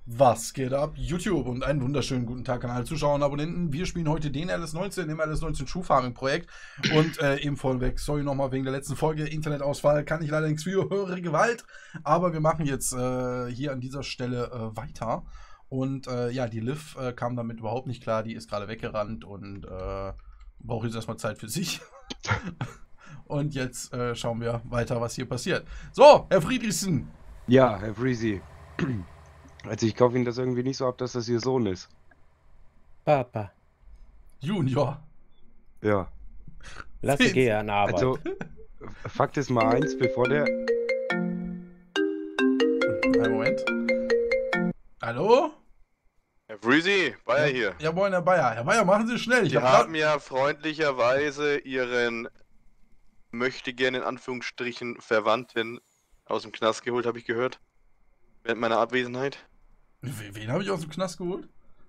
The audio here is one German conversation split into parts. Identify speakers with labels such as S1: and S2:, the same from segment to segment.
S1: Was geht ab? YouTube und einen wunderschönen guten Tag an alle Zuschauer und Abonnenten. Wir spielen heute den LS19, dem LS19 Schuhfarming-Projekt. Und eben vorweg, sorry nochmal wegen der letzten Folge, Internetausfall, kann ich leider nichts für, höhere Gewalt. Aber wir machen jetzt hier an dieser Stelle weiter. Und ja, die Liv kam damit überhaupt nicht klar, die ist gerade weggerannt und braucht jetzt erstmal Zeit für sich. Und jetzt schauen wir weiter, was hier passiert. So, Herr Friedrichsen.
S2: Ja, Herr Freezy. Also ich kaufe Ihnen das irgendwie nicht so ab, dass das Ihr Sohn ist.
S3: Papa,
S1: Junior.
S2: Ja.
S3: lass ihn gehen an Arbeit.
S2: Also, Fakt ist mal eins, bevor der...
S1: Einen Moment. Hallo?
S4: Herr Freezy, Bayer hier.
S1: Ja, moin, Herr Bayer. Herr Bayer, machen Sie schnell.
S4: Sie haben ja freundlicherweise Ihren möchte gerne in Anführungsstrichen Verwandten aus dem Knast geholt, habe ich gehört. Während meiner Abwesenheit.
S1: Wen habe ich aus dem Knast geholt?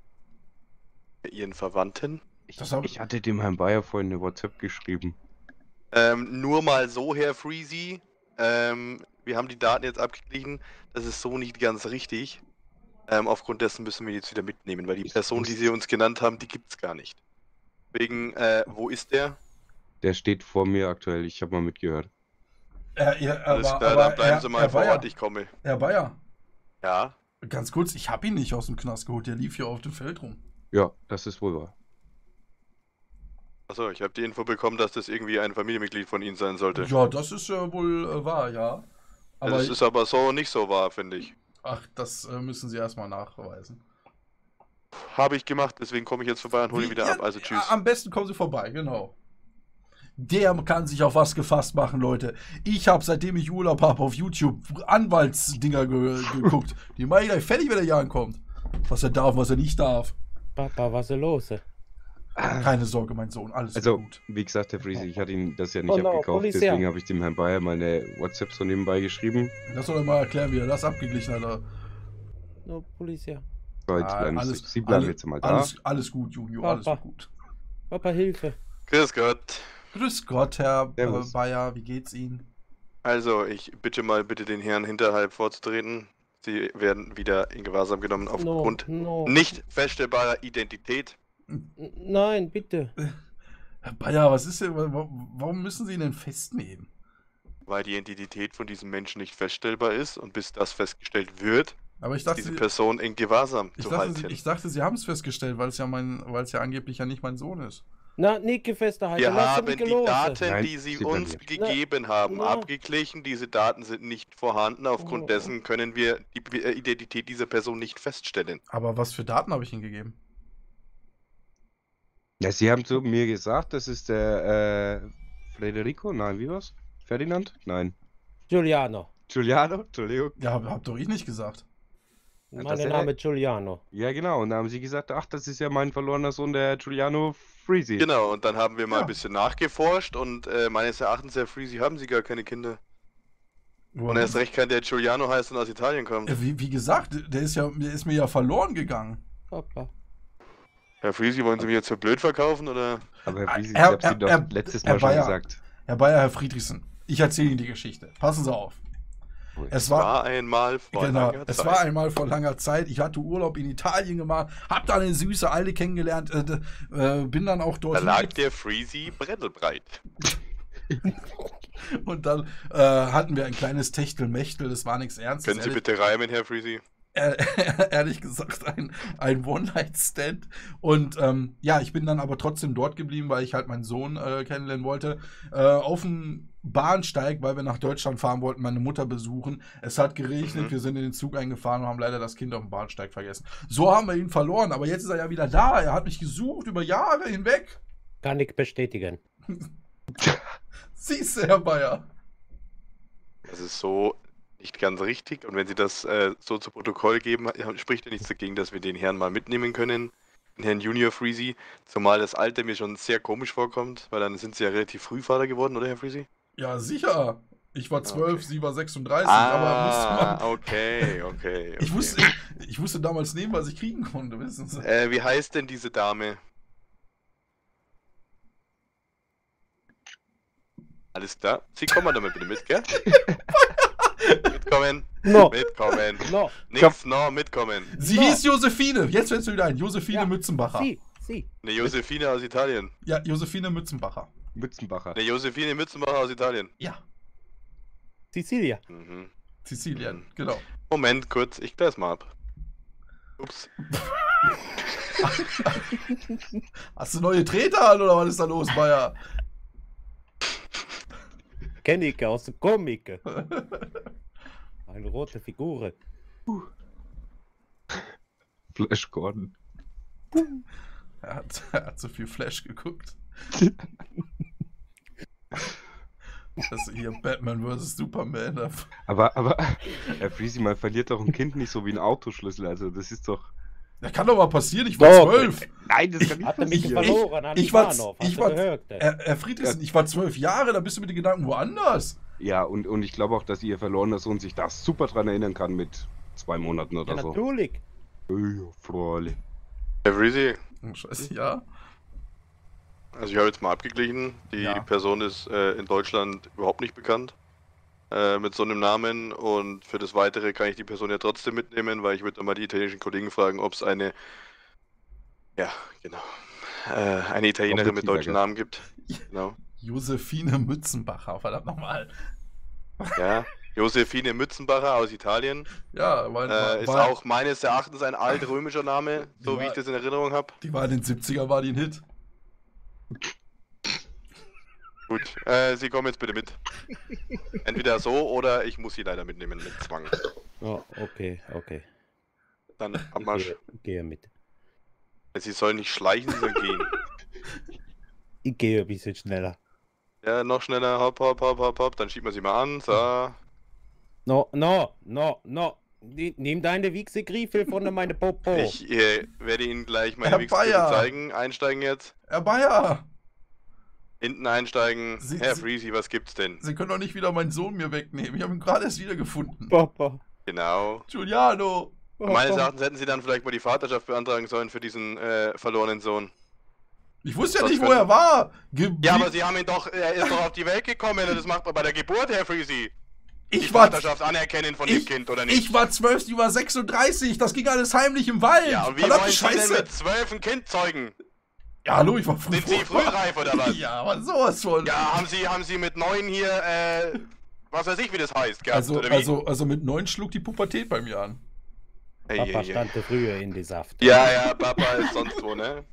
S4: Ihren Verwandten.
S2: Ich hatte dem Herrn Bayer vorhin eine WhatsApp geschrieben.
S4: Nur mal so, Herr Freezy. Wir haben die Daten jetzt abgeglichen. Das ist so nicht ganz richtig. Aufgrund dessen müssen wir jetzt wieder mitnehmen, weil die Person, die Sie uns genannt haben, die gibt's gar nicht. Deswegen, wo ist der?
S2: Der steht vor mir aktuell, ich habe mal mitgehört.
S4: Alles klar, dann bleiben Sie mal vor Ort, ich komme.
S1: Herr Bayer.
S4: Ja?
S1: Ganz kurz, ich habe ihn nicht aus dem Knast geholt, der lief hier auf dem Feld rum.
S2: Ja, das ist wohl wahr.
S4: Achso, ich habe die Info bekommen, dass das irgendwie ein Familienmitglied von Ihnen sein sollte.
S1: Ja, das ist wohl wahr, ja. Aber
S4: das ist aber so nicht so wahr, finde ich.
S1: Ach, das müssen Sie erstmal nachweisen.
S4: Habe ich gemacht, deswegen komme ich jetzt vorbei und hole ihn wieder ab. Also tschüss.
S1: Am besten kommen Sie vorbei, genau. Der kann sich auf was gefasst machen, Leute. Ich habe, seitdem ich Urlaub habe, auf YouTube Anwaltsdinger geguckt. Die mache ich gleich fertig, wenn er hier ankommt. Was er darf, was er nicht darf.
S3: Papa, was ist los?
S1: Keine Sorge, mein Sohn, alles
S2: Also,
S1: gut.
S2: wie gesagt, Herr Freezy, ich hatte Ihnen das ja nicht
S3: Oh no,
S2: abgekauft,
S3: Polizei.
S2: deswegen habe ich dem Herrn Bayer meine WhatsApp so nebenbei geschrieben.
S1: Das soll er mal erklären, wie er das abgeglichen hat.
S3: No, Polizei.
S2: So, jetzt bleiben Sie bleiben jetzt mal da.
S1: Alles gut, Junior,
S3: Papa.
S1: alles gut.
S3: Papa, Hilfe.
S4: Grüß Gott.
S1: Grüß Gott, Herr
S2: Servus.
S1: Bayer, wie geht's Ihnen?
S4: Also, ich bitte mal den Herrn hinterhalb vorzutreten. Sie werden wieder in Gewahrsam genommen aufgrund
S3: No.
S4: nicht feststellbarer Identität.
S3: Nein, bitte.
S1: Herr Bayer, was ist denn, warum müssen Sie ihn denn festnehmen?
S4: Weil die Identität von diesem Menschen nicht feststellbar ist und bis das festgestellt wird,
S1: Aber ich
S4: ist
S1: dachte,
S4: diese Person in Gewahrsam zu halten.
S1: ich dachte, Sie haben es festgestellt, weil es ja angeblich ja nicht mein Sohn ist.
S3: Na, nicht festhalten.
S4: Wir
S3: Lass
S4: haben
S3: ihn
S4: die
S3: los.
S4: Daten,
S2: Nein,
S4: die Sie
S2: sie
S4: uns
S2: bleiben
S4: gegeben haben,
S3: Na.
S4: abgeglichen. Diese Daten sind nicht vorhanden. Aufgrund
S3: Oh.
S4: dessen können wir die Identität dieser Person nicht feststellen.
S1: Aber was für Daten habe ich Ihnen gegeben?
S2: Ja, Sie haben zu mir gesagt, das ist der Federico? Nein, wie war's? Ferdinand? Nein.
S3: Giuliano.
S2: Giuliano? Entschuldigung.
S1: Ja, hab doch ich nicht gesagt.
S2: das
S3: Mein
S2: er-
S3: Name ist Giuliano.
S2: Ja, genau. Und da haben Sie gesagt, ach, das ist ja mein verlorener Sohn, der Giuliano Freezy.
S4: Genau, und dann haben wir mal
S1: Ja.
S4: ein bisschen nachgeforscht und meines Erachtens, Herr Freezy, haben Sie gar keine Kinder. Und erst recht kein, der Giuliano heißt und aus Italien kommt.
S1: Wie gesagt, der ist mir ja verloren gegangen.
S3: Papa.
S4: Herr Freezy, wollen Sie mich jetzt für blöd verkaufen, oder?
S2: Aber Herr Freezy, ich
S1: Herr-
S2: hab's Ihnen doch
S1: Herr-
S2: letztes
S1: Herr
S2: Mal schon
S1: Bayer.
S2: gesagt.
S1: Herr Bayer, Herr Friedrichsen, ich erzähle Ihnen die Geschichte. Passen Sie auf. Es war
S4: einmal vor
S1: Genau,
S4: langer
S1: es
S4: Zeit.
S1: war einmal vor langer Zeit. Ich hatte Urlaub in Italien gemacht, hab da eine süße Alte kennengelernt, bin dann auch
S4: Da
S1: dort
S4: lag der Freezy brettelbreit.
S1: und dann hatten wir ein kleines Techtelmechtel, das war nichts Ernstes.
S4: Können Sie bitte reimen, Herr Freezy?
S1: Ehrlich gesagt ein One-Night-Stand. Und ja, ich bin dann aber trotzdem dort geblieben, weil ich halt meinen Sohn kennenlernen wollte. Auf dem Bahnsteig, weil wir nach Deutschland fahren wollten, meine Mutter besuchen. Es hat geregnet, wir sind in den Zug eingefahren und haben leider das Kind auf dem Bahnsteig vergessen. So haben wir ihn verloren, aber jetzt ist er ja wieder da. Er hat mich gesucht über Jahre hinweg.
S3: Kann ich bestätigen.
S1: Siehst du, Herr Bayer.
S4: Das ist so nicht ganz richtig. Und wenn Sie das so zu Protokoll geben, spricht ja nichts dagegen, dass wir den Herrn mal mitnehmen können. Den Herrn Junior Freezy. Zumal das Alter mir schon sehr komisch vorkommt, weil dann sind Sie ja relativ früh Vater geworden, oder Herr Freezy?
S1: Ja, sicher. Ich war 12,
S4: Okay.
S1: sie war 36, aber musste man...
S4: Okay.
S1: Ich wusste damals nehmen, was ich kriegen konnte, wissen Sie.
S4: Wie heißt denn diese Dame? Alles klar. Sie kommen mal damit bitte mit, gell? Mit Mitkommen.
S3: No.
S4: Mitkommen.
S3: No.
S4: Nix, no, mitkommen.
S1: Sie
S3: No.
S1: hieß Josephine. Jetzt fällst du wieder ein. Josephine
S3: Ja,
S1: Mützenbacher.
S3: Sie.
S4: Eine Josephine aus Italien.
S1: Ja, Josephine Mützenbacher.
S2: Mützenbacher.
S4: Eine Josephine Mützenbacher aus Italien.
S1: Ja,
S3: Cecilia.
S4: Mhm.
S1: Sizilien, genau.
S4: Moment, kurz, ich klär's mal ab. Ups.
S1: Hast du neue Treter an oder was ist da los, Bayer?
S3: Kenne ich aus der Comic. Eine rote Figur.
S2: Flash Gordon.
S1: Er hat so viel Flash geguckt. Das ist hier Batman vs. Superman.
S2: Aber, Herr Freezy, man verliert doch ein Kind nicht so wie ein Autoschlüssel, also das ist doch...
S1: Das kann doch mal passieren, ich war
S3: Doch.
S1: 12.
S2: Nein, das kann nicht
S3: Hat er mich
S2: passieren.
S3: verloren an
S1: ich war-
S3: Ivanov,
S1: ich
S3: hast
S1: war-
S3: du gehört?
S1: Herr Friedrichsen, ich war 12 Jahre, da bist du mit den Gedanken woanders.
S2: Ja, und ich glaube auch, dass ihr verlorener Sohn sich da super dran erinnern kann mit 2 Monaten oder
S3: Ja,
S2: so.
S3: natürlich.
S2: Ja, Fräulein.
S4: Herr Freezy,
S1: Oh, scheiße, ja.
S4: also ich habe jetzt mal abgeglichen. Die
S1: Ja.
S4: Person ist in Deutschland überhaupt nicht bekannt. Mit so einem Namen, und für das Weitere kann ich die Person ja trotzdem mitnehmen, weil ich würde dann mal die italienischen Kollegen fragen, ob es eine, ja, genau, eine Italienerin mit deutschen Namen gibt. Genau.
S1: Josephine Mützenbacher, verdammt nochmal.
S4: Ja, Josephine Mützenbacher aus Italien.
S1: Ja, weil
S4: Ist auch meines Erachtens ein altrömischer Name, so wie
S1: Ja.
S4: ich das in Erinnerung habe.
S1: die war in den 70er, war die ein Hit.
S4: Gut, Sie kommen jetzt bitte mit. Entweder so oder ich muss Sie leider mitnehmen mit Zwang.
S3: Oh, okay.
S4: Dann Abmarsch.
S3: Gehe mit.
S4: Sie sollen nicht schleichen, Sie sollen gehen.
S3: Ich gehe ein bisschen schneller.
S4: Ja, noch schneller, hopp, hopp, hopp, hopp, hopp, dann schiebt man Sie mal an, so.
S3: No. Nimm deine Wichsegriffel von meiner Popo.
S4: Ich werde Ihnen gleich meine
S1: Herr
S4: Wichsgriffe
S1: Bayer.
S4: zeigen. Einsteigen jetzt.
S1: Herr Bayer,
S4: Hinten einsteigen.
S1: Sie-
S4: Herr
S1: Sie-
S4: Freezy, was gibt's denn?
S1: Sie können doch nicht wieder meinen Sohn mir wegnehmen. Ich habe ihn gerade erst wiedergefunden.
S3: Papa.
S4: Genau.
S1: Giuliano.
S4: Meines Erachtens hätten Sie dann vielleicht mal die Vaterschaft beantragen sollen für diesen verlorenen Sohn.
S1: Ich wusste ja
S4: Das
S1: nicht, wo
S4: können-
S1: er war.
S4: Ja, aber Sie haben ihn doch, er ist doch auf die Welt gekommen und das macht man bei der Geburt, Herr Freezy. Die
S1: ich war,
S4: Vaterschaft anerkennen von dem Kind, oder nicht?
S1: ich war 12, die war 36. Das ging alles heimlich im Wald.
S4: Ja, und wie
S1: Verdammte
S4: wollen Sie denn
S1: Scheiße.
S4: mit 12 ein Kind zeugen?
S1: Ja, hallo, ich war früh.
S4: Sind Sie frühreif oder was?
S1: Ja, aber sowas von.
S4: Ja, haben Sie mit 9 hier, was weiß ich, wie das heißt, gehabt, oder wie?
S1: Also mit 9 schlug die Pubertät bei mir an.
S4: Hey,
S3: Papa
S4: hey, hey.
S3: stand früher in die Saft.
S4: Ja, Papa ist sonst wo, ne?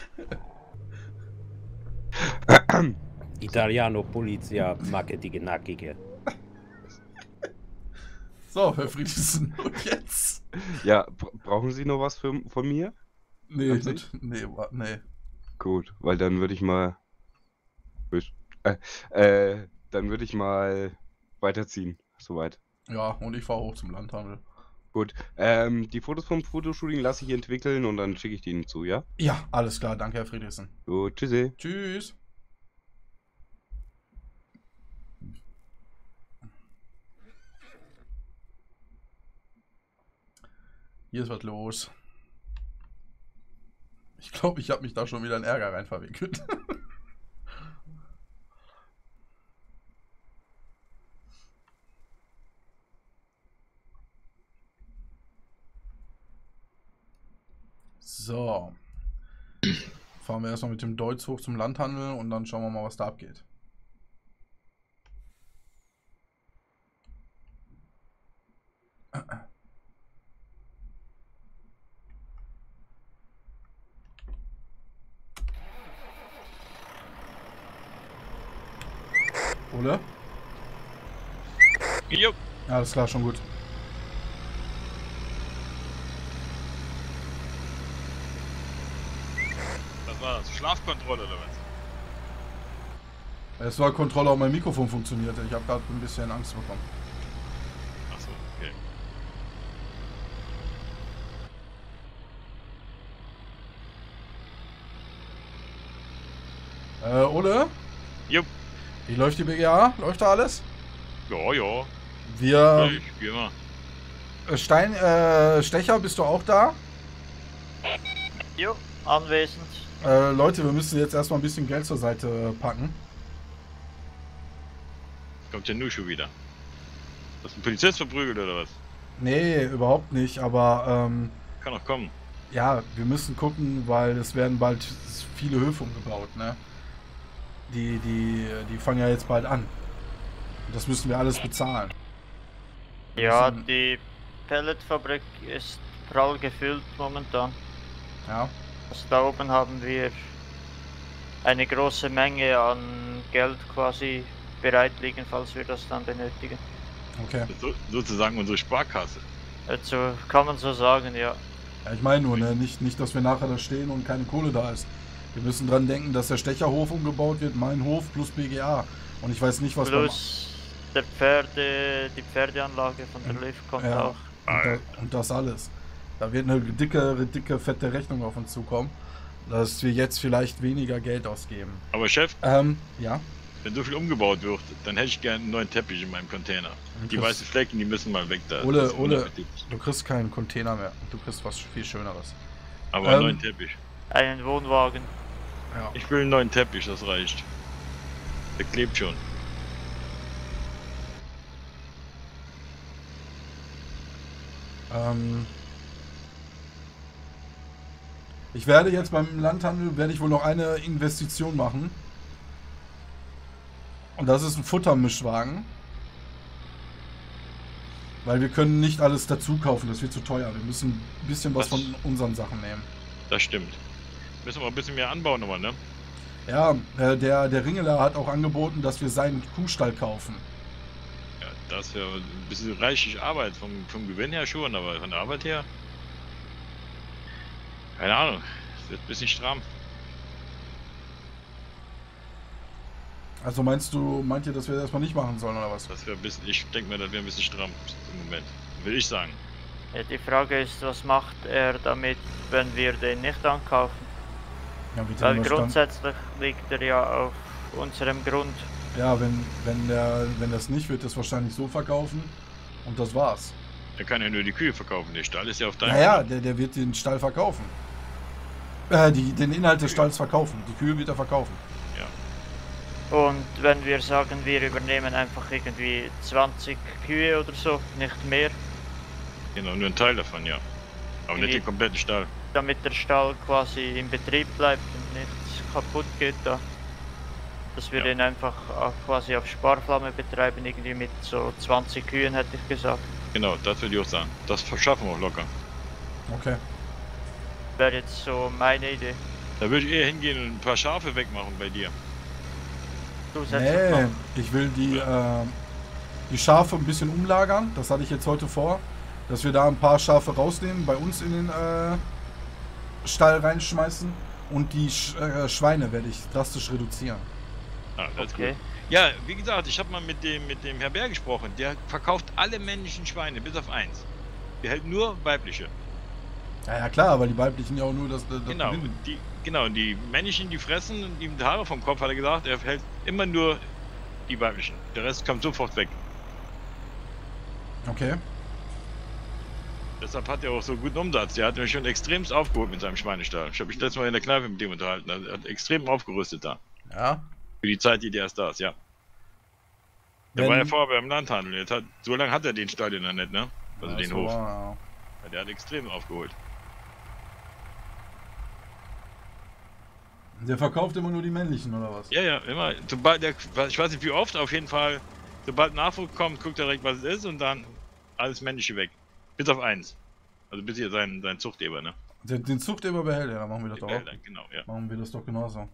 S3: Italiano Polizia Marketing Nackige.
S1: So, Herr Friedrichsen, und jetzt?
S2: Ja, brauchen Sie noch was von mir?
S1: Nee,
S2: Haben Sie?
S1: nee.
S2: Gut, weil dann würde ich mal... dann würde ich mal weiterziehen, soweit.
S1: Ja, und ich fahre hoch zum Landhandel.
S2: Gut, die Fotos vom Fotoshooting lasse ich entwickeln und dann schicke ich die Ihnen zu, ja?
S1: Ja, alles klar, danke, Herr Friedrichsen.
S2: Gut, tschüssi.
S1: Tschüss. Hier ist was los. Ich glaube, ich habe mich da schon wieder in Ärger rein verwickelt. So. Fahren wir erstmal mit dem Deutz hoch zum Landhandel und dann schauen wir mal, was da abgeht. Oder?
S5: Jupp.
S1: Ja, alles klar, schon gut.
S5: Was war das? Schlafkontrolle oder was?
S1: Es war Kontrolle, ob mein Mikrofon funktionierte. Ich habe gerade ein bisschen Angst bekommen.
S5: Achso, okay.
S1: Ole?
S5: Jupp.
S1: Wie läuft die BGA? Läuft da alles?
S5: Ja.
S1: Wir.
S5: Ich geh mal.
S1: Stecher, bist du auch da?
S6: Jo, anwesend.
S1: Leute, wir müssen jetzt erstmal ein bisschen Geld zur Seite packen.
S5: Kommt ja nur schon wieder. Hast du einen Polizist verprügelt oder was?
S1: Nee, überhaupt nicht, aber
S5: Kann auch kommen.
S1: ja, wir müssen gucken, weil es werden bald viele Höfe umgebaut, ne? Die fangen ja jetzt bald an. Und das müssen wir alles bezahlen. Wir
S6: Ja,
S1: müssen-
S6: die Pelletfabrik ist prall gefüllt momentan.
S1: Ja,
S6: Also da oben haben wir eine große Menge an Geld quasi bereit liegen, falls wir das dann benötigen.
S1: okay.
S5: Sozusagen unsere Sparkasse.
S6: Also kann man so sagen, ja.
S1: Ja, ich meine nur, ne? Nicht, dass wir nachher da stehen und keine Kohle da ist. Wir müssen dran denken, dass der Stecherhof umgebaut wird, mein Hof plus BGA. Und ich weiß nicht, was
S6: Plus die Pferdeanlage von der Liv kommt
S1: Ja.
S6: auch.
S1: und das alles. Da wird eine dicke, fette Rechnung auf uns zukommen, dass wir jetzt vielleicht weniger Geld ausgeben.
S5: Aber Chef,
S1: Ja.
S5: wenn so viel umgebaut wird, dann hätte ich gerne einen neuen Teppich in meinem Container. Die
S1: Chris-
S5: weißen Flecken, die müssen mal weg da.
S1: Ole,
S5: Das ist
S1: Ole.
S5: unappetitlich.
S1: Du kriegst keinen Container mehr. Du kriegst was viel Schöneres.
S5: Aber einen
S1: Ähm,
S5: neuen Teppich.
S6: Einen Wohnwagen.
S1: Ja.
S5: Ich will einen neuen Teppich, das reicht. Der klebt schon.
S1: Ich werde jetzt beim Landhandel, werde ich wohl noch eine Investition machen. Und das ist ein Futtermischwagen. Weil wir können nicht alles dazu kaufen, das wird zu teuer. Wir müssen ein bisschen was
S5: Was?
S1: von unseren Sachen nehmen.
S5: Das stimmt. Müssen wir ein bisschen mehr anbauen nochmal, ne?
S1: Ja, der Ringeler hat auch angeboten, dass wir seinen Kuhstall kaufen.
S5: Ja, das wäre ein bisschen reichlich Arbeit. Vom Gewinn her schon, aber von der Arbeit her. Keine Ahnung. Es wird ein bisschen stramm.
S1: Also meint ihr, dass wir das erstmal nicht machen sollen, oder was?
S5: Das wäre ein bisschen, ich denke mir, das wäre ein bisschen stramm im Moment. Will ich sagen.
S6: Ja, die Frage ist, was macht er damit, wenn wir den nicht ankaufen?
S1: Ja, wird
S6: Weil
S1: der Stand-
S6: grundsätzlich liegt er ja auf unserem Grund.
S1: ja wenn das nicht, wird das wahrscheinlich so verkaufen. Und das war's.
S5: Er kann ja nur die Kühe verkaufen. Der Stall ist ja auf deinem.
S1: Naja, der wird den Stall verkaufen. Den Inhalt des Stalls verkaufen. Die Kühe wird er verkaufen.
S6: Und wenn wir sagen, wir übernehmen einfach irgendwie 20 Kühe oder so, nicht mehr,
S5: Genau, nur ein Teil davon, ja. Aber nicht
S6: Die-
S5: den kompletten Stall.
S6: damit der Stall quasi in Betrieb bleibt und nichts kaputt geht da. Dass wir
S5: Ja.
S6: den einfach auch quasi auf Sparflamme betreiben, irgendwie mit so 20 Kühen hätte ich gesagt.
S5: Genau, das würde ich auch sagen. Das verschaffen wir auch locker.
S1: Okay.
S6: Wäre jetzt so meine Idee.
S5: Da würde ich eher hingehen und ein paar Schafe wegmachen bei dir.
S6: Zusätzlich
S1: Nee,
S6: noch.
S1: ich will die Schafe ein bisschen umlagern. Das hatte ich jetzt heute vor. Dass wir da ein paar Schafe rausnehmen, bei uns in den Stall reinschmeißen. Und die Schweine werde ich drastisch reduzieren.
S5: Ah, das ist
S6: Okay.
S5: gut. Ja, wie gesagt, ich habe mal mit dem Herr Bär gesprochen. Der verkauft alle männlichen Schweine, bis auf eins. Der hält nur weibliche.
S1: Ja, klar, weil die weiblichen ja auch nur das
S5: Genau,
S1: gewinnen.
S5: die männlichen, die fressen und die Haare vom Kopf, hat er gesagt, er hält immer nur die weiblichen. Der Rest kommt sofort weg.
S1: Okay.
S5: Deshalb hat er auch so guten Umsatz. Der hat mich schon extremst aufgeholt mit seinem Schweinestall. Ich habe mich letztes Mal in der Kneipe mit dem unterhalten. Er hat extrem aufgerüstet da.
S1: Ja.
S5: Für die Zeit, die der erst da ist, ja. Der
S1: Wenn-
S5: war ja vorher beim Landhandel. So lange hat er den Stall ja nicht, ne? Also den
S1: so,
S5: Hof.
S1: ja.
S5: Ja, der hat extrem aufgeholt.
S1: Der verkauft immer nur die männlichen, oder was?
S5: Ja, immer. Sobald der, ich weiß nicht wie oft, auf jeden Fall, sobald Nachwuchs kommt, guckt er direkt, was es ist und dann alles Männliche weg. Bis auf eins. Also bis hier sein Zuchteber, ne?
S1: Den Zuchteber behält er, dann machen wir das
S5: Den
S1: doch auch.
S5: Behälter, genau, ja.
S1: Machen wir das doch genauso.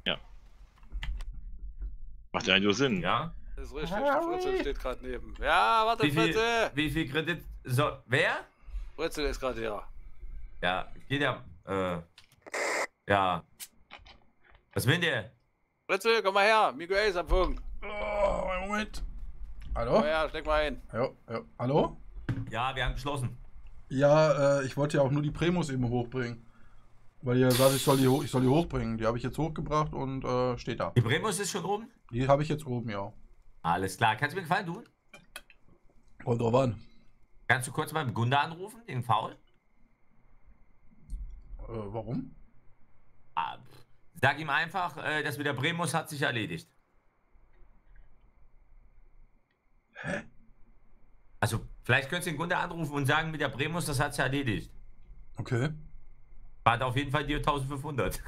S5: Macht ja eigentlich so Sinn.
S7: Ja?
S8: Das ist richtig, Fritzel steht gerade neben. Ja, warte, Fritzel!
S7: Wie viel Kredit? So, wer?
S8: Fritzel ist gerade hier.
S7: Ja, geht ja. Ja. Was will der?
S8: Fritzel, komm mal her, Miguel ist am Funk.
S1: Oh, einen Moment.
S8: Komm
S1: Hallo?
S8: mal her, steck mal ein.
S1: Ja. Hallo?
S7: Ja, wir haben geschlossen.
S1: Ja, ich wollte ja auch nur die Primus eben hochbringen. Weil ihr sagt, ich soll die hochbringen. Die habe ich jetzt hochgebracht und steht da.
S7: Die Primus ist schon oben?
S1: Die habe ich jetzt oben, ja.
S7: Alles klar. Kannst du mir gefallen tun?
S1: Kommt drauf an.
S7: Kannst du kurz mal Gunda anrufen, den Faul?
S1: Warum?
S7: Ah, sag ihm einfach, das mit der Primus hat sich erledigt. Also, vielleicht könntest du den Kunde anrufen und sagen, mit der Primus, das hat sich erledigt.
S1: Okay.
S7: Hat auf jeden Fall die 1500.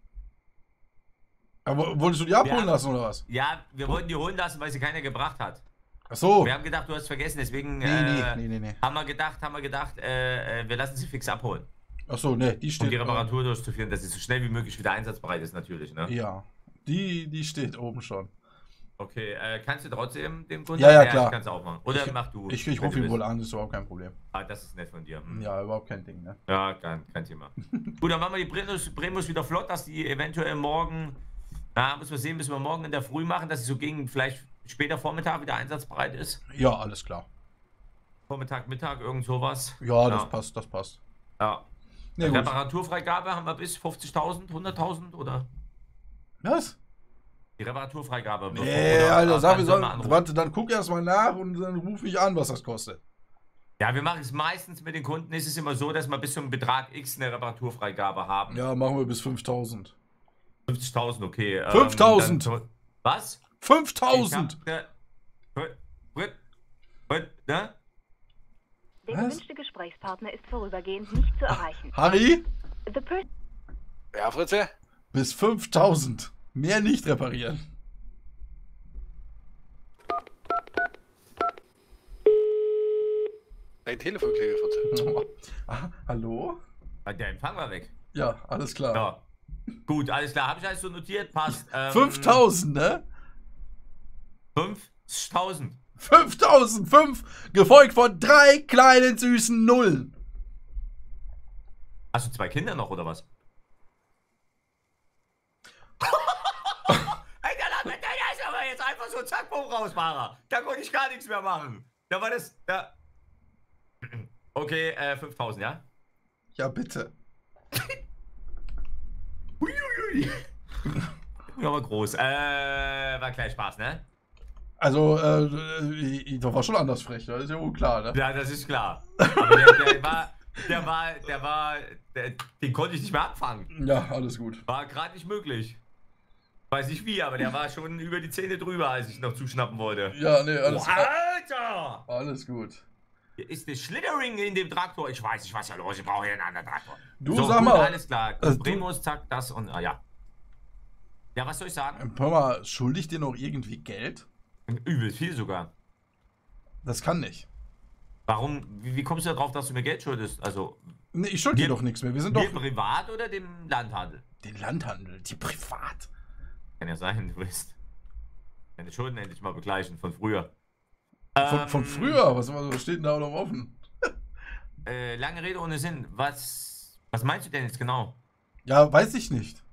S1: Aber wolltest du die abholen
S7: Ja.
S1: lassen oder was?
S7: Ja, wir wollten die holen lassen, weil sie keiner gebracht hat.
S1: Ach so.
S7: Wir haben gedacht, du hast vergessen, deswegen
S1: Nee.
S7: haben wir gedacht, wir lassen sie fix abholen.
S1: Ach so, ne, die steht.
S7: Um die Reparatur durchzuführen, dass sie so schnell wie möglich wieder einsatzbereit ist, natürlich, ne?
S1: Ja. Die steht oben schon.
S7: Okay, kannst du trotzdem dem Kunden...
S1: Ja, klar.
S7: Kannst du auch machen. Oder mach du.
S1: Ich
S7: wenn
S1: rufe
S7: du
S1: ihn wohl
S7: willst.
S1: an, ist überhaupt kein Problem.
S7: Ah, das ist nett von dir. Hm.
S1: Ja, überhaupt kein Ding, ne?
S7: Ja, kein Thema. Gut, dann machen wir die Primus wieder flott, dass die eventuell morgen... Na, müssen wir sehen, müssen wir morgen in der Früh machen, dass sie so gegen vielleicht später Vormittag wieder einsatzbereit ist.
S1: Ja, alles klar.
S7: Vormittag, Mittag, irgend sowas.
S1: Ja, das passt.
S7: Ja.
S1: Ne, gut.
S7: Reparaturfreigabe haben wir bis 50.000, 100.000 oder?
S1: Was?
S7: Die Reparaturfreigabe.
S1: Nee, Alter, sag mir so.
S7: sollen wir anrufen?
S1: Warte, dann guck erst mal nach und dann ruf mich an, was das kostet.
S7: Ja, wir machen es meistens mit den Kunden. Ist es immer so, dass wir bis zum Betrag X eine Reparaturfreigabe haben.
S1: Ja, machen wir bis 5.000.
S7: 50.000, okay.
S1: 5.000.
S7: Was?
S1: 5.000!
S7: Ne?
S9: Der gewünschte Gesprächspartner ist vorübergehend nicht zu erreichen.
S1: Harry?
S9: The person
S8: Ja, Fritze?
S1: Bis 5.000. Mehr nicht reparieren.
S8: Dein Telefon klingelt, Fritze.
S1: Hallo?
S7: Der Empfang war weg.
S1: Ja, alles klar.
S7: Ja. Gut, alles klar. Habe ich alles so notiert? Passt.
S1: 5.000, ne?
S7: 5.000.
S1: 5.005, gefolgt von 3 kleinen süßen Nullen.
S7: Hast du 2 Kinder noch, oder was? Alter, der ist aber jetzt einfach so zack, bumm, rausfahrer. Da konnte ich gar nichts mehr machen. Da war das, da. Okay, 5.000, ja?
S1: Ja, bitte.
S7: Ja, war groß. War gleich Spaß, ne?
S1: Also, das war schon anders frech, das ist ja wohl klar, ne?
S7: Ja, das ist klar. Aber den konnte ich nicht mehr abfangen.
S1: Ja, alles gut.
S7: War gerade nicht möglich. Weiß nicht wie, aber der war schon über die Zähne drüber, als ich noch zuschnappen wollte.
S1: Ja, ne, alles,
S7: Alter!
S1: alles gut.
S7: Hier ist der Schlittering in dem Traktor. Ich weiß nicht, was ja los ist. Ich brauche hier einen anderen Traktor.
S1: Du,
S7: so,
S1: sag
S7: gut,
S1: mal.
S7: alles klar. Primus, zack, das und ja. Ja, was soll ich sagen?
S1: Hör mal, schuldig dir noch irgendwie Geld?
S7: Übel viel sogar.
S1: Das kann nicht.
S7: Warum? Wie kommst du darauf, dass du mir Geld schuldest? Also,
S1: Ne, ich schulde dir
S7: Wir-
S1: doch nichts mehr. Wir sind
S7: mir
S1: doch.
S7: privat oder dem Landhandel?
S1: Den Landhandel, die privat.
S7: Kann ja sein, du willst deine Schulden endlich mal begleichen von früher.
S1: Von früher? Was steht denn da noch offen?
S7: Lange Rede ohne Sinn. Was meinst du denn jetzt genau?
S1: Ja, weiß ich nicht.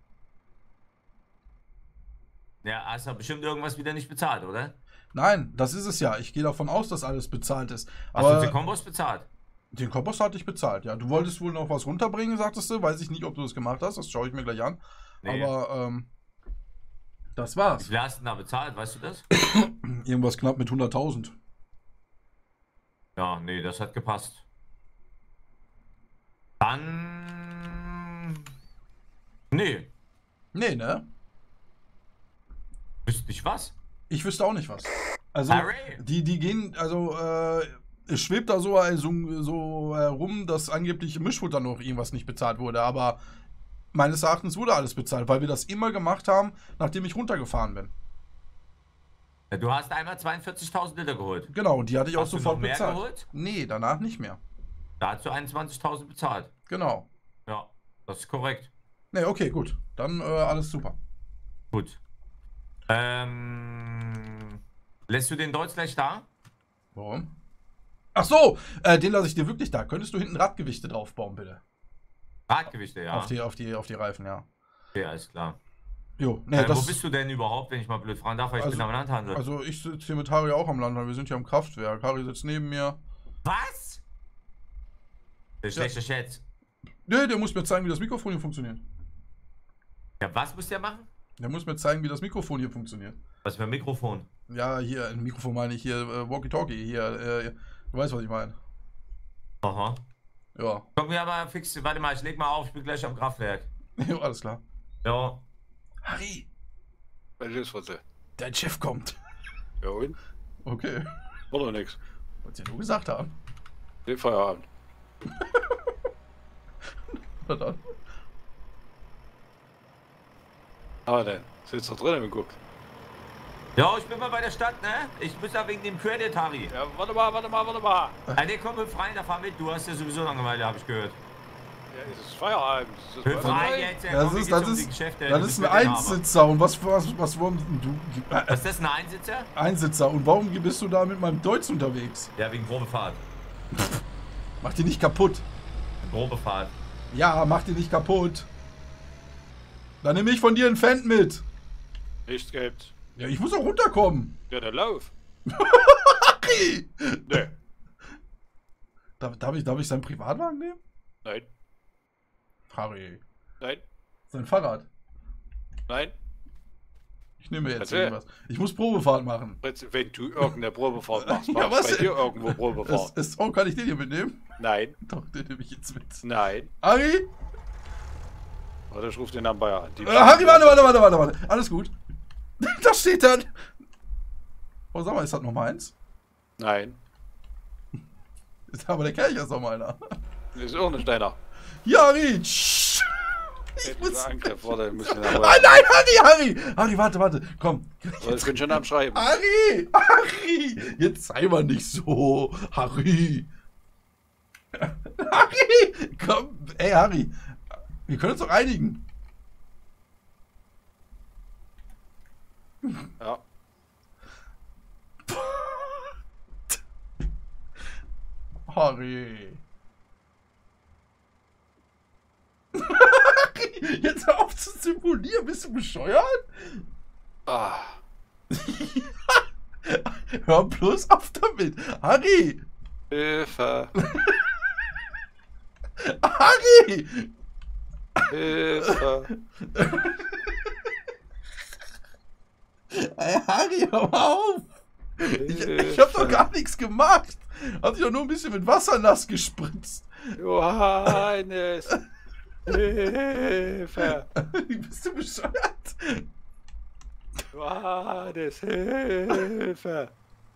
S7: Ja, hast du bestimmt irgendwas wieder nicht bezahlt, oder?
S1: Nein, das ist es ja. Ich gehe davon aus, dass alles bezahlt ist.
S7: Hast du
S1: Aber
S7: den Kombos bezahlt?
S1: den Kompass hatte ich bezahlt, ja. Du wolltest wohl noch was runterbringen, sagtest du. Weiß ich nicht, ob du das gemacht hast. Das schaue ich mir gleich an.
S7: Nee.
S1: Aber, das
S7: Wie
S1: war's.
S7: viel hast du denn da bezahlt, weißt du das?
S1: Irgendwas knapp mit 100.000.
S7: Ja, nee, das hat gepasst. Dann... Nee,
S1: Nee, ne?
S7: wüsste ich was.
S1: Ich wüsste auch nicht was. Also,
S7: Harry?
S1: die gehen, also, es schwebt da so herum, dass angeblich im Mischfutter noch irgendwas nicht bezahlt wurde, aber meines Erachtens wurde alles bezahlt, weil wir das immer gemacht haben, nachdem ich runtergefahren bin.
S7: Ja, du hast einmal 42.000 Liter geholt.
S1: Genau, und die hatte ich auch
S7: Hast du
S1: sofort
S7: noch mehr
S1: bezahlt.
S7: geholt?
S1: Nee, danach nicht mehr.
S7: Da hast du 21.000 bezahlt.
S1: Genau.
S7: Ja, das ist korrekt.
S1: Nee, okay, gut. Dann alles super.
S7: Gut. Lässt du den Deutsch gleich da?
S1: Warum? Ach so, den lasse ich dir wirklich da. Könntest du hinten Radgewichte draufbauen, bitte?
S7: Radgewichte, ja.
S1: Auf die Reifen, ja.
S7: Okay, alles klar.
S1: Jo, nee,
S7: Wo bist du denn überhaupt, wenn ich mal blöd fragen darf, weil ich
S1: Also-
S7: bin am Landhandel.
S1: Also ich sitze hier mit Harry auch am Land, weil wir sind hier am Kraftwerk. Harry sitzt neben mir.
S7: Was? Der schlechte Schätz.
S1: Nee, der muss mir zeigen, wie das Mikrofon hier funktioniert.
S7: Ja, was muss der machen?
S1: Der muss mir zeigen, wie das Mikrofon hier funktioniert.
S7: Was für ein Mikrofon?
S1: Ja, hier, ein Mikrofon meine ich hier, Walkie-Talkie, hier, du weißt, was ich meine.
S7: Aha.
S1: Ja,
S7: Komm mir aber fix, warte mal, ich leg mal auf, ich bin gleich am Kraftwerk.
S1: jo, alles klar.
S7: Ja.
S1: Harry,
S8: Was ist, Fritze?
S1: dein Chef kommt.
S8: Ja, und?
S1: Okay.
S8: War doch nix.
S1: Wollt's ja nur gesagt haben.
S8: Den Feierabend.
S1: Na dann.
S8: Aber denn, sitzt doch drinnen und guckt.
S7: Ja, ich bin mal bei der Stadt, ne? Ich muss da wegen dem Credit, Harry.
S8: Ja, warte mal.
S7: Ja, der kommt mit frei, da fahr mit. Du hast ja sowieso Langeweile, habe ich gehört.
S8: Ja, es ist Feierabend. Es ist
S7: Frei jetzt,
S1: Ja,
S7: komm,
S1: das ist ein Einsitzer. Und was warum du.
S7: Was ist das, ein Einsitzer?
S1: Einsitzer. Und warum bist du da mit meinem Deutsch unterwegs?
S7: Ja, wegen Probefahrt.
S1: Mach die nicht kaputt.
S7: Probefahrt.
S1: Ja, mach die nicht kaputt. Dann nehme ich von dir einen Fan mit.
S8: Nichts gibt's.
S1: Ja, ich muss auch runterkommen.
S8: Ja, dann lauf.
S1: Harry!
S8: Nee.
S1: Darf ich seinen Privatwagen nehmen?
S8: Nein.
S1: Harry.
S8: Nein.
S1: Sein Fahrrad.
S8: Nein.
S1: Ich nehme jetzt
S8: Also,
S1: irgendwas. Ich muss Probefahrt machen.
S8: Wenn du irgendeine Probefahrt machst,
S1: Ja,
S8: machst
S1: was
S8: bei
S1: denn?
S8: dir irgendwo Probefahrt.
S1: Oh, kann ich den hier mitnehmen?
S8: Nein.
S1: Doch, den nehme ich jetzt mit.
S8: Nein.
S1: Harry?
S8: Oder ich ruf den an Bayer an.
S1: Harry, warte. Alles gut. Da steht dann. Oh, sag mal, ist das noch mal eins?
S8: Nein.
S1: Ist aber der Kercher ist noch mal einer.
S8: Ist auch nicht deiner.
S1: Ja, Harry. Ich muss...
S8: Angriff, warte, muss ich
S1: Ah, nein, Harry! Harry, warte. Komm.
S8: Ich bin schon am Schreiben.
S1: Harry! Jetzt sei mal nicht so. Harry! Komm. Ey, Harry. Wir können uns doch einigen.
S8: Ja.
S1: Harry. Jetzt hör auf zu simulieren. Bist du bescheuert?
S8: Ah.
S1: Hör bloß auf damit. Harry.
S8: Hilfe.
S1: Harry.
S8: Hilfe.
S1: Ey, Harry, hör mal auf. Ich hab doch gar nichts gemacht. Hab dich doch nur ein bisschen mit Wasser nass gespritzt.
S8: Johannes. Hilfe.
S1: Bist du bescheuert?
S8: Johannes, Hilfe.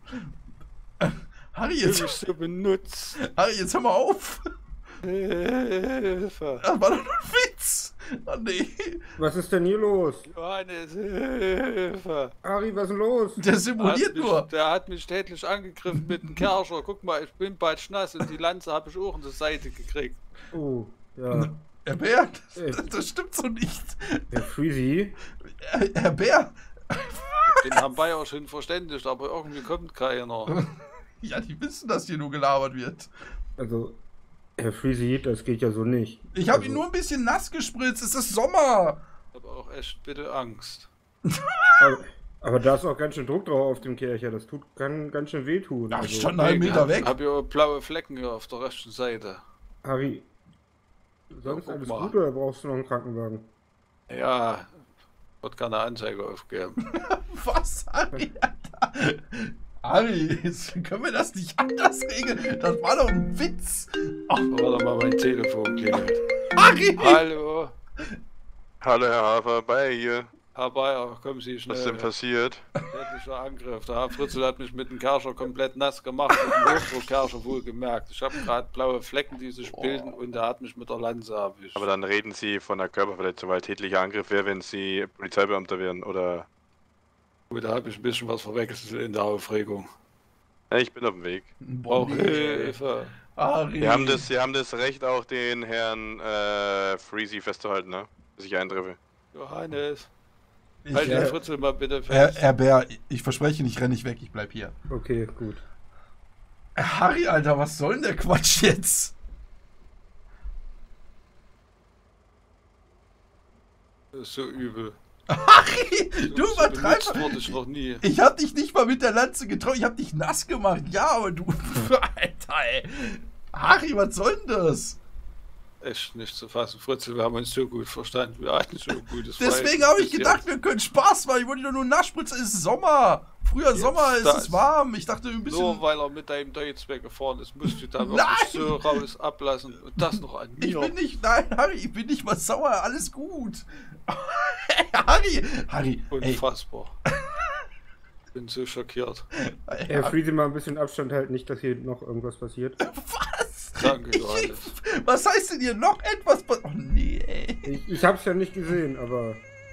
S1: Harry,
S8: Du
S1: jetzt...
S8: bist so benutzt.
S1: Harry, jetzt hör mal auf.
S8: Hilfe.
S1: Das war doch nur ein Witz. Oh nee.
S3: Was ist denn hier los?
S8: Johannes, Hilfe.
S3: Ari, was ist denn los?
S1: Der simuliert nur.
S8: Der hat mich tätlich angegriffen mit dem Kercher. Guck mal, ich bin bald nass und die Lanze habe ich auch in die Seite gekriegt.
S3: Oh, ja.
S1: Herr Bär, das stimmt so nicht.
S3: Der Freezy?
S1: Herr Bär.
S8: Den haben Bayer schon verständigt, aber irgendwie kommt keiner.
S1: Ja, die wissen, dass hier nur gelabert wird.
S3: Also, Herr Freezy, das geht ja so nicht.
S1: Ich habe ihn nur ein bisschen nass gespritzt. Es ist Sommer.
S8: Ich habe auch echt bitte Angst.
S3: Aber da ist auch ganz schön Druck drauf auf dem Kercher. Das kann ganz schön wehtun.
S1: Ach,
S3: Also,
S1: ich stand einen halben Meter weg.
S8: Ich habe ja blaue Flecken hier auf der rechten Seite.
S3: Harry, sonst
S8: Ja, guck
S3: alles
S8: mal.
S3: gut oder brauchst du noch einen Krankenwagen?
S8: Ja, wird keine Anzeige aufgeben.
S1: Was, Harry? Alter? Harry, jetzt können wir das nicht anders regeln? Das war doch ein Witz.
S8: Warte mal, mein Telefon klingelt.
S1: Harry!
S8: Hallo,
S4: Hallo Herr Hafer, Bayer hier.
S8: Herr Bayer, kommen Sie
S4: Was
S8: schnell.
S4: ist denn passiert?
S8: Tätlicher Angriff. Der Herr Fritzl hat mich mit dem Kercher komplett nass gemacht, mit dem Hochdruckkercher wohlgemerkt. Ich habe gerade blaue Flecken, die sich bilden, und er hat mich mit der Lanze erwischt.
S4: Aber dann reden Sie von einer Körperverletzung, weil tätlicher Angriff wäre, wenn Sie Polizeibeamter wären, oder?
S8: Gut, da habe ich ein bisschen was verwechselt in der Aufregung.
S4: Ja, ich bin auf dem Weg.
S8: Brauche Hilfe.
S1: Harry.
S4: Sie haben das Recht, auch den Herrn Freezy festzuhalten, ne? Bis ich eintreffe.
S8: Johannes,
S1: Ich,
S8: halt den Fritzl mal bitte
S1: Herr
S8: fest.
S1: Bär, ich verspreche nicht, renne nicht weg, ich bleib hier.
S3: Okay, gut.
S1: Harry, Alter, was soll denn der Quatsch jetzt?
S8: Das ist so übel.
S1: Harry, du
S8: So
S1: übertreibst.
S8: benutzt wurde ich noch nie.
S1: Ich hab dich nicht mal mit der Lanze getroffen, ich hab dich nass gemacht. Ja, aber du... Alter, ey. Harry, was soll denn das?
S8: Echt nicht zu fassen. Fritzl, wir haben uns so gut verstanden. Wir hatten so ein gutes
S1: Deswegen
S8: Verhältnis
S1: habe ich
S8: bis
S1: gedacht,
S8: jetzt.
S1: wir können Spaß machen. Ich wollte doch nur nachspritzen, es ist Sommer. Früher
S8: Jetzt
S1: Sommer, es
S8: das.
S1: ist warm. Ich dachte ein bisschen...
S8: Nur weil er mit deinem Deutz weggefahren ist, musst du da
S1: Nein!
S8: wirklich so raus ablassen. Und das noch an
S1: Ich
S8: mir.
S1: bin nicht... Nein, Harry, ich bin nicht mal sauer. Alles gut. Harry, ey.
S8: Unfassbar. Bin so schockiert.
S3: Herr Friese, mal ein bisschen Abstand halten, nicht, dass hier noch irgendwas passiert.
S1: Was?
S8: Danke, Johannes.
S1: Was heißt denn hier noch etwas? Oh nee, ey.
S3: Ich hab's ja nicht gesehen, aber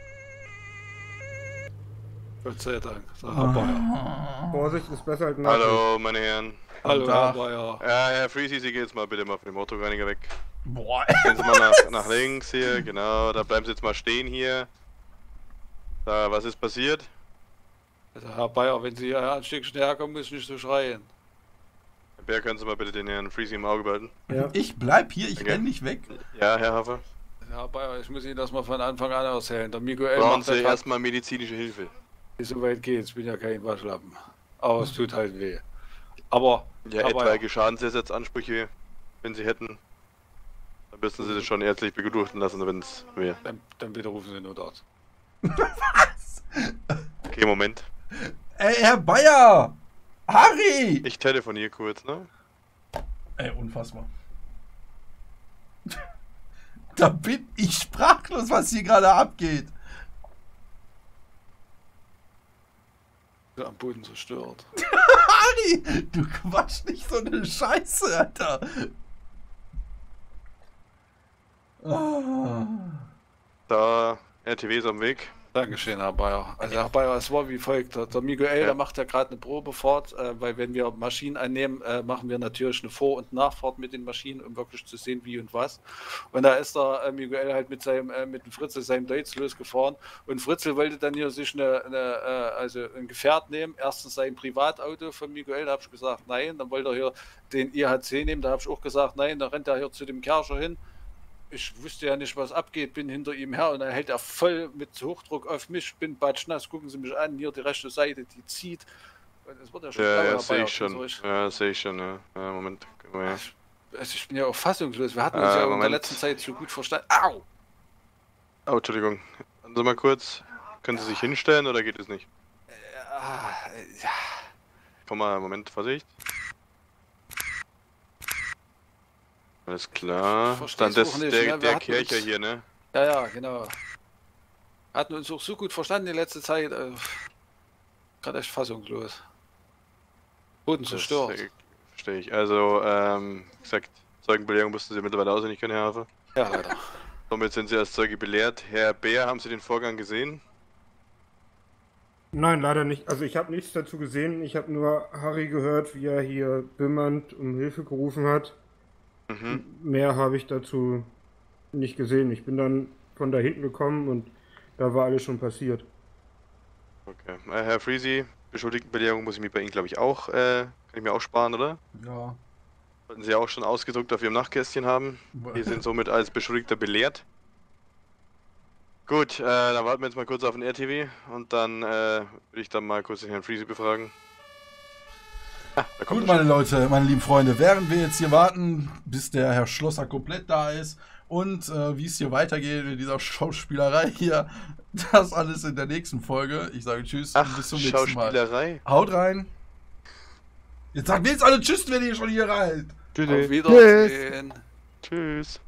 S8: Gott sei Dank. Der Herr Bayer.
S3: Vorsicht ist besser als Nachsicht.
S4: Hallo, meine Herren.
S8: Hallo,
S1: da.
S8: Herr Bayer.
S4: Ja, Herr Freezy, Sie gehen jetzt mal bitte mal für den Motorreiniger weg.
S1: Boah.
S4: Gehen Sie mal nach links hier, genau. Da bleiben Sie jetzt mal stehen hier. Da, was ist passiert?
S8: Also, Herr Bayer, wenn Sie hier ein Stückchen herkommen, müssen Sie nicht so schreien.
S4: Herr Bär, können Sie mal bitte den Herrn Freezy im Auge behalten?
S3: Ja.
S1: Ich bleib hier, ich
S4: Okay.
S1: renn nicht weg.
S4: Ja, Herr Hafer.
S8: Herr Bayer, ich muss Ihnen das mal von Anfang an erzählen. Der Miguel
S4: Brauchen
S8: macht
S4: Sie
S8: ja grad,
S4: erstmal medizinische Hilfe.
S8: so weit geht's. Ich bin ja kein Waschlappen. Aber es tut halt weh. Aber,
S4: Ja,
S8: Herr Bayer,
S4: etwaige Schadensersatzansprüche, wenn Sie hätten. Dann müssen Sie das schon ärztlich begutachten lassen, wenn es wäre.
S8: dann bitte rufen Sie nur dort.
S4: Okay, Moment.
S1: Ey, Herr Bayer! Harry!
S4: Ich telefoniere kurz, ne?
S1: Ey, unfassbar. Da bin ich sprachlos, was hier gerade abgeht.
S8: So am Boden zerstört.
S1: Harry, du quatsch nicht so eine Scheiße, Alter. Ah.
S4: Da, RTW ist am Weg.
S8: Dankeschön, Herr Bayer. Also Herr Bayer, es war wie folgt. Der Miguel,
S4: Ja.
S8: der macht ja gerade eine Probefahrt, weil wenn wir Maschinen annehmen, machen wir natürlich eine Vor- und Nachfahrt mit den Maschinen, um wirklich zu sehen, wie und was. Und da ist der Miguel halt mit dem Fritzl, seinem Deutz losgefahren. Und Fritzl wollte dann hier sich also ein Gefährt nehmen. Erstens sein Privatauto von Miguel, da habe ich gesagt, nein. Dann wollte er hier den IHC nehmen, da habe ich auch gesagt, nein. Da rennt er hier zu dem Kerscher hin. Ich wusste ja nicht, was abgeht, bin hinter ihm her und dann hält er voll mit Hochdruck auf mich, bin batschnass, gucken Sie mich an, hier die rechte Seite, die zieht. Und es wird ja schon
S4: Ja,
S8: blau,
S4: ja,
S8: Herr
S4: sehe
S8: Bayer,
S4: ich schon.
S8: also
S4: Ja, sehe ich schon, ja. Ja, Moment. Guck mal her.
S8: ich bin ja auch fassungslos, wir hatten uns ja in der
S4: Moment.
S8: letzten Zeit so gut verstanden. Au!
S4: Oh, Entschuldigung. Warten Sie mal kurz. Können Sie sich hinstellen oder geht es nicht?
S8: Ja.
S4: Komm mal, Moment, Vorsicht. Alles klar.
S8: Ich versteh's
S4: Dann das,
S8: auch nicht,
S4: der,
S8: ne? Wir
S4: der
S8: hatten
S4: Kircher
S8: uns-
S4: hier, ne?
S8: Ja, genau. Wir hatten uns auch so gut verstanden in letzter Zeit. Gerade echt fassungslos. Boden
S4: Das
S8: zerstört.
S4: verstehe ich. Also, wie gesagt, Zeugenbelehrung mussten Sie mittlerweile auswendig können, Herr Hafer.
S8: Ja, leider.
S4: Somit sind Sie als Zeuge belehrt. Herr Bär, haben Sie den Vorgang gesehen?
S3: Nein, leider nicht. Also ich habe nichts dazu gesehen. Ich habe nur Harry gehört, wie er hier wimmernd um Hilfe gerufen hat.
S4: Mhm.
S3: Mehr habe ich dazu nicht gesehen. Ich bin dann von da hinten gekommen und da war alles schon passiert.
S4: Okay. Herr Freezy, Beschuldigtenbelehrung muss ich mir bei Ihnen, glaube ich, auch, kann ich mir auch sparen, oder?
S1: Ja.
S4: Sollten Sie auch schon ausgedruckt auf Ihrem Nachtkästchen haben. Wir sind somit als Beschuldigter belehrt. Gut, dann warten wir jetzt mal kurz auf den RTW und dann will ich dann mal kurz den Herrn Freezy befragen. Ah, da kommt
S1: Gut,
S4: er
S1: meine Leute, meine lieben Freunde, während wir jetzt hier warten, bis der Herr Schlosser komplett da ist und wie es hier weitergeht in dieser Schauspielerei hier, das alles in der nächsten Folge. Ich sage Tschüss und bis zum nächsten Mal.
S4: Schauspielerei.
S1: Haut rein. Jetzt sagt mir jetzt alle Tschüss, wenn ihr schon hier rein.
S8: Auf Wiedersehen.
S4: Tschüss.